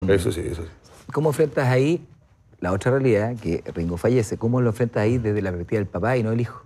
Eso sí, eso sí. ¿Cómo enfrentas ahí la otra realidad, que Ringo fallece? ¿Cómo lo enfrentas ahí desde la perspectiva del papá y no del hijo?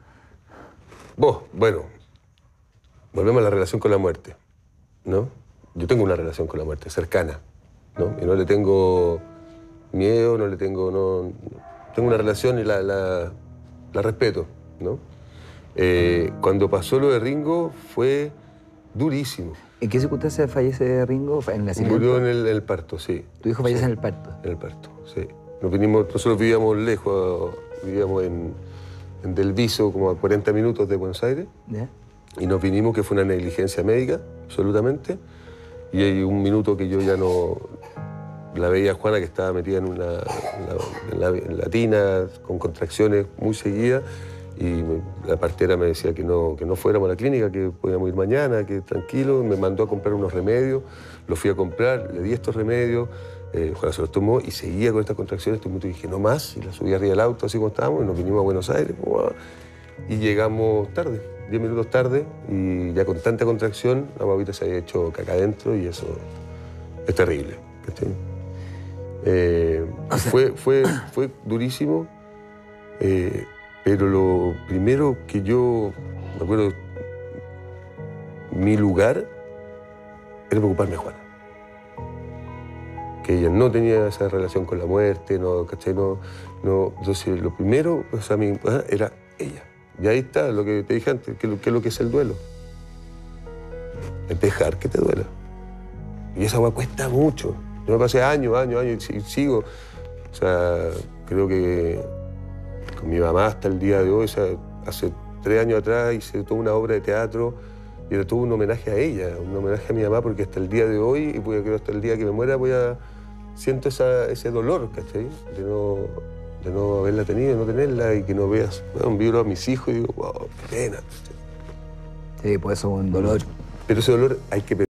Bueno, volvemos a la relación con la muerte, ¿no? Yo tengo una relación con la muerte cercana, ¿no? Y no le tengo miedo, no le tengo... No, tengo una relación y la respeto, ¿no? Cuando pasó lo de Ringo fue durísimo. ¿En qué circunstancias fallece Ringo? ¿En el nacimiento? Murió en el parto, sí. ¿Tu hijo fallece sí, en el parto? En el parto, sí. Nosotros vivíamos lejos, vivíamos en Del Viso, como a 40 minutos de Buenos Aires. ¿Ya? Y nos vinimos, que fue una negligencia médica, absolutamente. Y hay un minuto que yo ya no... La veía a Juana, que estaba metida en la tina, con contracciones muy seguidas. Y la partera me decía que no fuéramos a la clínica, que podíamos ir mañana, que tranquilo. Me mandó a comprar unos remedios, los fui a comprar, le di estos remedios. Juana se los tomó y seguía con estas contracciones. Y dije, no más, y la subí arriba del auto, así como estábamos, y nos vinimos a Buenos Aires. Y llegamos tarde, 10 minutos tarde, y ya con tanta contracción, la guaguita se había hecho caca adentro, y eso es terrible. Fue durísimo, pero lo primero que yo me acuerdo, mi lugar era preocuparme de Juana. Que ella no tenía esa relación con la muerte, ¿cachai? Entonces, lo primero era ella. Y ahí está lo que te dije antes, que es lo que es el duelo. Es dejar que te duela. Y esa agua cuesta mucho. Yo me pasé años, y sigo. O sea, creo que con mi mamá hasta el día de hoy, o sea, hace 3 años atrás hice toda una obra de teatro y era todo un homenaje a ella, un homenaje a mi mamá, porque hasta el día de hoy, y creo hasta el día que me muera, siento ese dolor, ¿cachai? De no haberla tenido, de no tenerla, y que no veas, viro a mis hijos y digo, wow, qué pena. Sí, pues eso es un dolor. Pero ese dolor hay que